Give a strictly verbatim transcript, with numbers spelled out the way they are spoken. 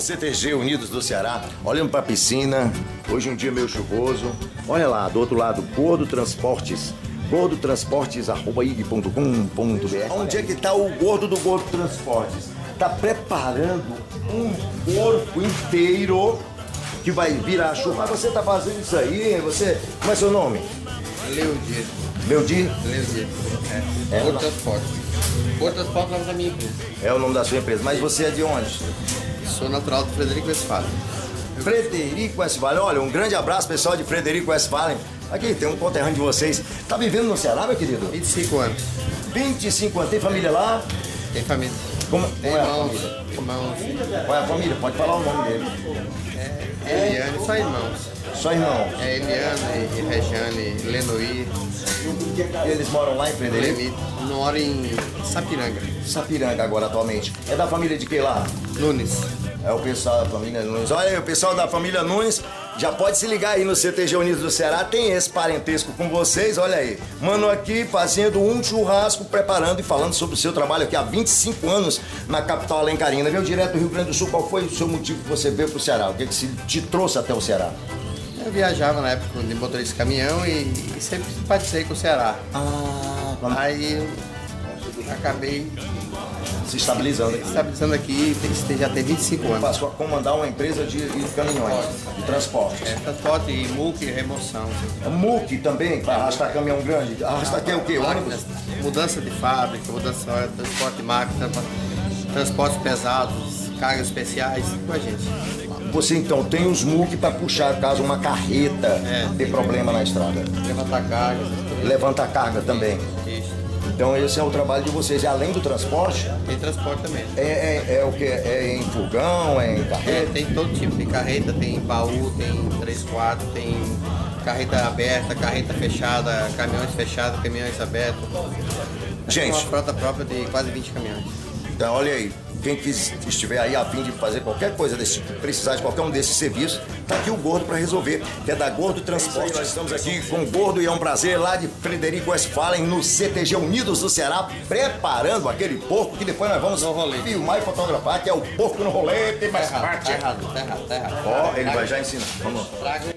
no C T G Unidos do Ceará, olhando para a piscina. Hoje um dia meio chuvoso. Olha lá, do outro lado, Gordo Transportes. gordo transportes arroba i g ponto com ponto b r. Onde é que está o Gordo do Gordo Transportes? Está preparando um porco inteiro que vai virar churrasco. Você está fazendo isso aí? Você... Como é seu nome? Leodir. Leodir? Leodir. É. É, Gordo Transporte. Gordo Transporte é o nome da minha empresa. É o nome da sua empresa. Mas você é de onde? Sou natural do Frederico Westphalen. Frederico Westphalen. Olha, um grande abraço, pessoal de Frederico Westphalen. Aqui, tem um conterrâneo de vocês. Tá vivendo no Ceará, meu querido? vinte e cinco anos. vinte e cinco anos. Tem família lá? Tem família. Como, Tem como é a irmãos. família? Irmãos. Qual é a família? Pode falar o nome dele. É Eliane, só irmãos. Só irmão. É Eliane e Regiane, Lenoir, Eles moram lá em Frederico? Lemito. Moro em Sapiranga. Sapiranga agora, atualmente. É da família de quem lá? Nunes. É o pessoal da família Nunes. Olha aí, o pessoal da família Nunes já pode se ligar aí no C T G Unidos do Ceará. Tem esse parentesco com vocês, olha aí. Mano aqui fazendo um churrasco, preparando e falando sobre o seu trabalho aqui há vinte e cinco anos na capital alencarina. Veio direto do Rio Grande do Sul. Qual foi o seu motivo que você veio pro Ceará? O que, que te trouxe até o Ceará? Eu viajava na época de motorista de caminhão e, e sempre simpatizei com o Ceará. Ah, quando... Aí eu acabei se estabilizando aqui. Estabilizando aqui, tem, já tem vinte e cinco anos. Passou a comandar uma empresa de, de caminhões, de transporte. É, transporte e M U C e remoção. M U C também, para arrastar caminhão grande. Arrastar aqui é o quê? Ônibus? Mudança de fábrica, mudança de transporte de máquina, transportes pesados, cargas especiais, com a gente. Você então tem os M U C para puxar caso uma carreta é, ter problema na estrada. Levantar carga. Levanta carga também. Isso. Então esse é o trabalho de vocês. E além do transporte? Tem transporte também. É, é, é o que? É em furgão, é em carreta? É, tem todo tipo de carreta, tem baú, tem três quartos, tem carreta aberta, carreta fechada, caminhões fechados, caminhões abertos. Gente. Tem uma frota própria de quase vinte caminhões. Então olha aí. Quem quis, estiver aí a fim de fazer qualquer coisa desse tipo, precisar de qualquer um desses serviços, tá aqui o Gordo para resolver, que é da Gordo Transporte. Nós estamos aqui com o Gordo e é um prazer lá de Frederico Westphalen, no C T G Unidos do Ceará, preparando aquele porco que depois nós vamos filmar e fotografar, que é o porco no rolê, tem mais tá errado, parte. tá errado, tá errado, tá errado. Ó, ele vai já ensinar. Vamos lá. Traga